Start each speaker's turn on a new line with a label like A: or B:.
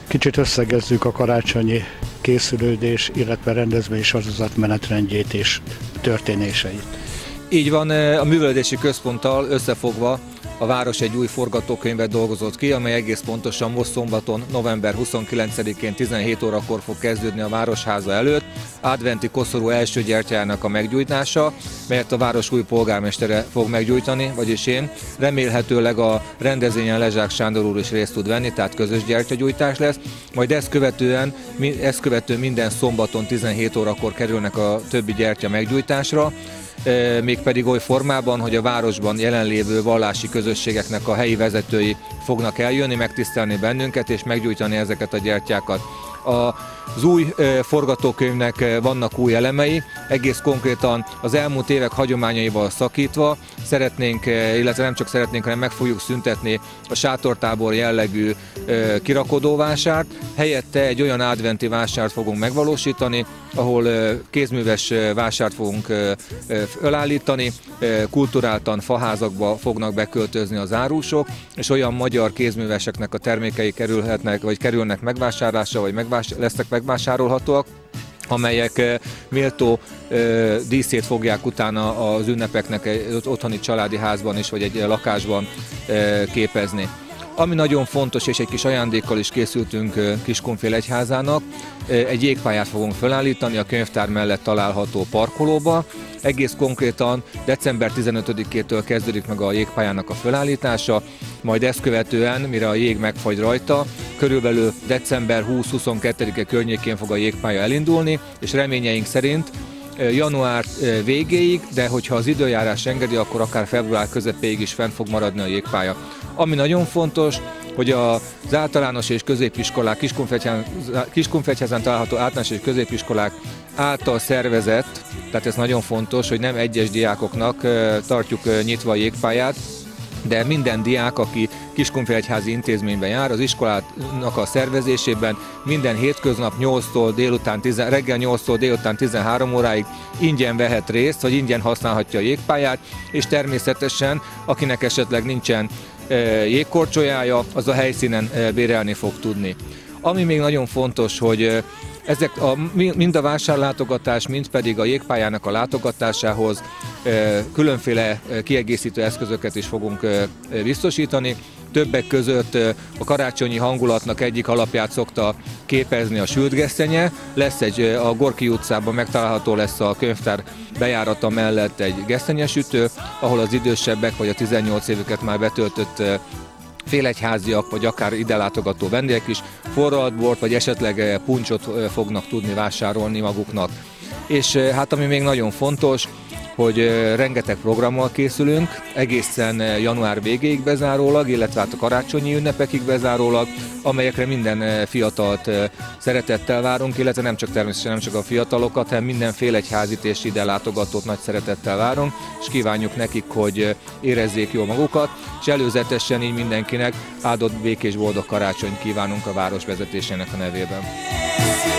A: Kicsit összegezzük a karácsonyi készülődés, illetve rendezvény sorozat menetrendjét és történéseit.
B: Így van, a művelődési központtal összefogva a város egy új forgatókönyvet dolgozott ki, amely egész pontosan most szombaton, november 29-én 17 órakor fog kezdődni a Városháza előtt. Adventi koszorú első gyertyájának a meggyújtása, melyet a város új polgármestere fog meggyújtani, vagyis én. Remélhetőleg a rendezvényen Lezsák Sándor úr is részt tud venni, tehát közös gyertyagyújtás lesz. Majd ezt követően minden szombaton 17 órakor kerülnek a többi gyertya meggyújtásra, mégpedig oly formában, hogy a városban jelenlévő vallási közösségeknek a helyi vezetői fognak eljönni, megtisztelni bennünket és meggyújtani ezeket a gyertyákat. Az új forgatókönyvnek vannak új elemei, egész konkrétan az elmúlt évek hagyományaival szakítva szeretnénk, illetve nem csak szeretnénk, hanem meg fogjuk szüntetni a sátortábor jellegű kirakodóvásárt, helyette egy olyan adventi vásárt fogunk megvalósítani, ahol kézműves vásárt fogunk felállítani, kulturáltan faházakba fognak beköltözni az árusok, és olyan magyar kézműveseknek a termékei kerülnek megvásárlásra, vagy lesznek megvásárolhatóak, amelyek méltó díszét fogják utána az ünnepeknek egy otthoni családi házban is, vagy egy lakásban képezni. Ami nagyon fontos, és egy kis ajándékkal is készültünk Kiskunfél egyházának, egy jégpályát fogunk felállítani a könyvtár mellett található parkolóba. Egész konkrétan december 15-től kezdődik meg a jégpályának a felállítása, majd ezt követően, mire a jég megfagy rajta, körülbelül december 20-22-e környékén fog a jégpálya elindulni, és reményeink szerint január végéig, de hogyha az időjárás engedi, akkor akár február közepéig is fent fog maradni a jégpálya. Ami nagyon fontos, hogy az általános és középiskolák, Kiskunfegyházán található általános és középiskolák által szervezett, tehát ez nagyon fontos, hogy nem egyes diákoknak tartjuk nyitva a jégpályát, de minden diák, aki Kiskunfélegyházi intézményben jár, az iskolának a szervezésében minden hétköznap reggel 8-tól délután 13 óráig ingyen vehet részt, vagy ingyen használhatja a jégpályát, és természetesen, akinek esetleg nincsen jégkorcsolyája, az a helyszínen bérelni fog tudni. Ami még nagyon fontos, hogy mind a vásárlátogatás, mind pedig a jégpályának a látogatásához különféle kiegészítő eszközöket is fogunk biztosítani. Többek között a karácsonyi hangulatnak egyik alapját szokta képezni a sült gesztenye. A Gorki utcában megtalálható lesz a könyvtár bejárata mellett egy gesztenyesütő, ahol az idősebbek vagy a 18 évüket már betöltött félegyháziak, vagy akár ide látogató vendégek is forralt bort, vagy esetleg puncsot fognak tudni vásárolni maguknak. És hát ami még nagyon fontos, hogy rengeteg programmal készülünk, egészen január végéig bezárólag, illetve hát a karácsonyi ünnepekig bezárólag, amelyekre minden fiatalt szeretettel várunk, illetve természetesen nem csak a fiatalokat, hanem minden félegyházit és ide látogatót nagy szeretettel várunk, és kívánjuk nekik, hogy érezzék jól magukat, és előzetesen így mindenkinek áldott, békés, boldog karácsonyt kívánunk a város vezetésének a nevében.